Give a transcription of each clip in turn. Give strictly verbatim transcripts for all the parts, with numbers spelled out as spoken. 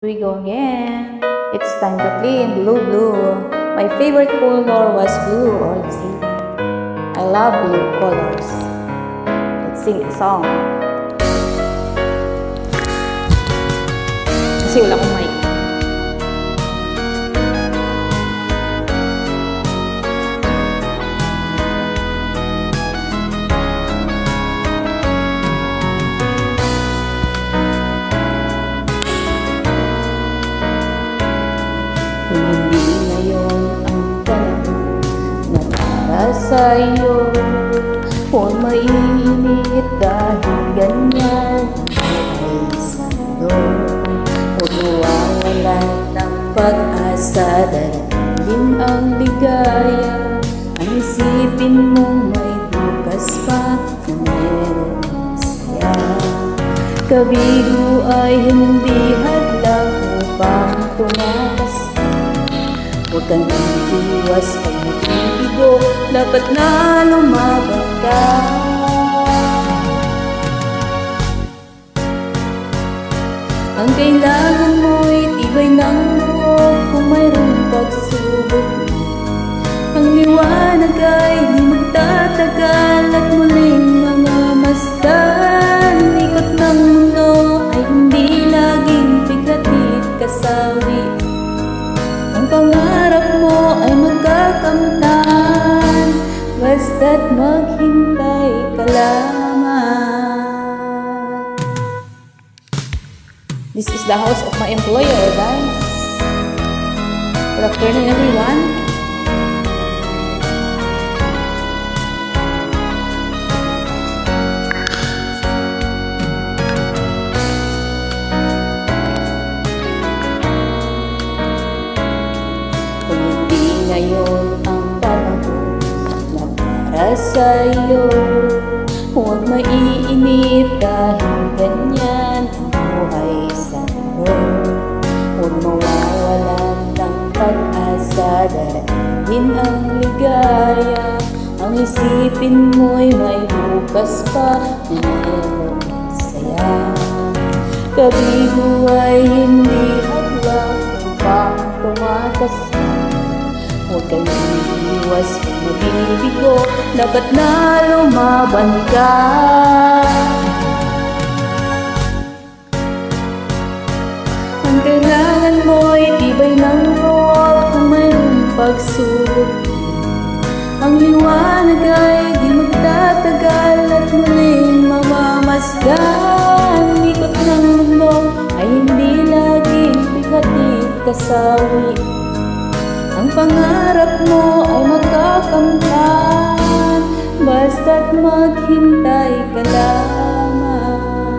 Here we go again. It's time to clean blue blue. My favorite color was blue, or you see. I love blue colors. Let's sing a song. Kasi wala akong mic. Kung hindi ngayon ang panahon na para sa'yo, huwag mainit dahil ganyan ay sa'yo. Huwag mawawalan ng pag-asa, darating ang ligaya. Ang isipin mong may bukas pa na merong saya. Kabigo ay hindi hadlang upang tumakas. Huwag kang iiwas pag nagbibigo, dapat na lumaban ka. Ang kailangan mo'y tibay ng loob kung mayroong pagsubok. Ang liwanag ay di magtatagal at muling mamamasdan. Ikot ng mundo ay hindi laging bigatit kasawi. Ang pangarap mo ay magkakamtan, basta't maghintay ka lamang. This is the house of my employer, guys. Good afternoon, everyone. Ngayon ang panahon na para sa'yo, huwag maiinip dahil ganyan ang buhay sa'yo. Huwag mawawalan ng pag-asa, darating ang ligaya. Ang isipin mo'y may bukas pa na merong saya. Kabigo ay hindi hadlang upang tumakas. Huwag kang iiwas pag nabibigo, dapat na lumaban ka. Ang kailangan mo'y tibay ng loob kung mayroong pagsubok. Ang liwanag ay di magtatagal at muling mamamasdan. Ikot ng mundo ay hindi laging bigatit kasawi. Ang pangarap mo ay magkakamtan, basta't maghintay ka lamang.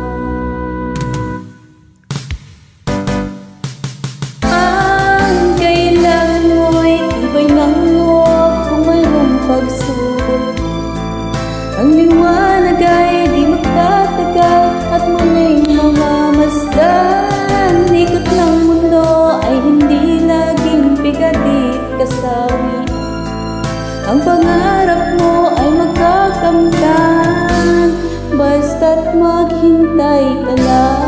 Ang kailangan mo'y tibay ng loob kung mayroong pagsubok. Ang liwanag ay di magtatagal at muling mamamasdan. Ikot ng mundo ay hindi laging bigatit kasawi. Ang pangarap mo ay magkakamtan, basta't maghintay ka lang.